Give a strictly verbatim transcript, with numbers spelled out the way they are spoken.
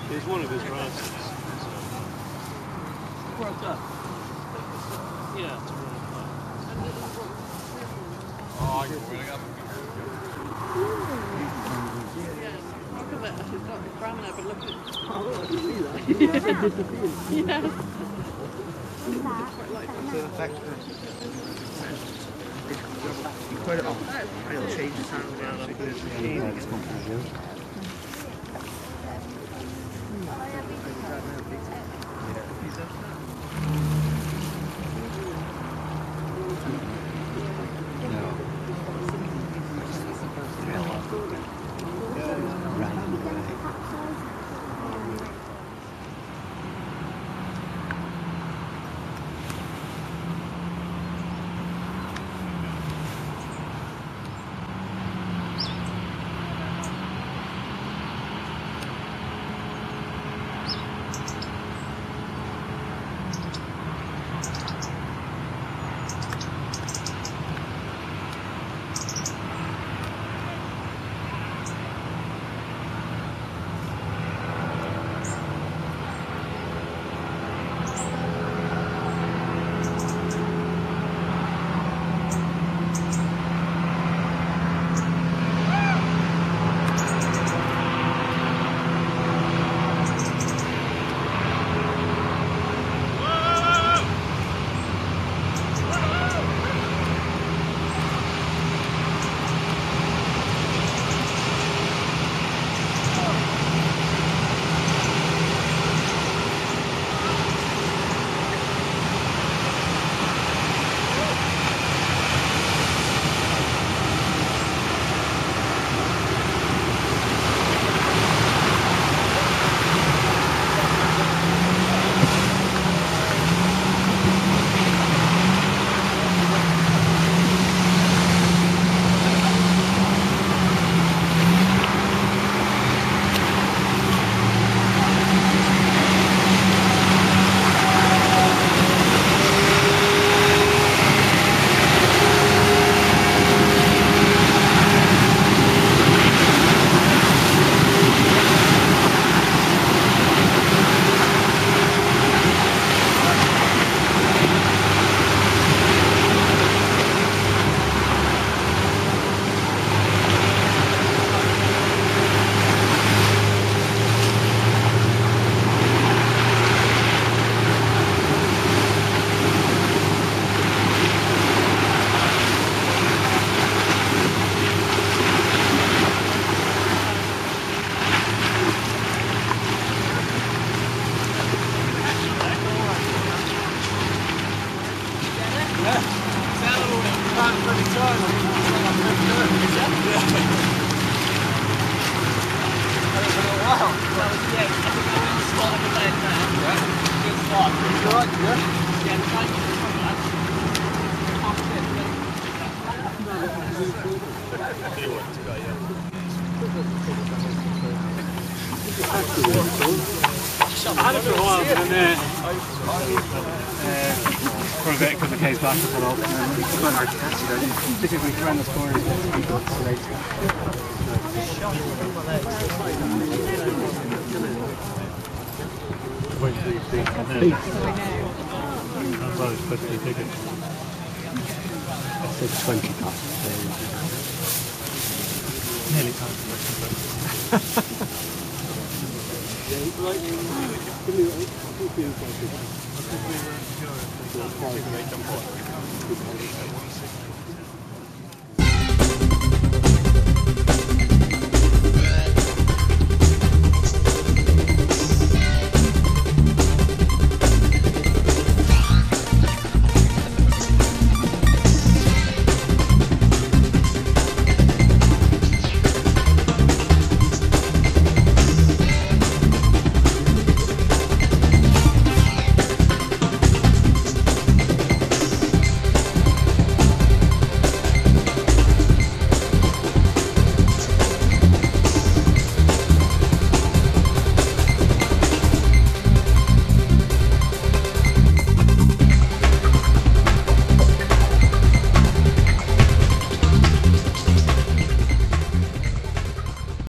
He's one of his relatives. Broke up. Yeah, it's a real fun. Oh, you're really up. Yeah, look at it. She's got the crown there, but look at it. Oh, I can see that. Yeah. So the fact that you put it on, and it'll change the sound around it. I had it for a while, but then uh, for a bit because the case back fell off, and then it's quite hard to catch it. I think particularly when around the corner, it's great. Wait till you see it. That's why it's fifty tickets. I said twenty past. Nearly past. Right.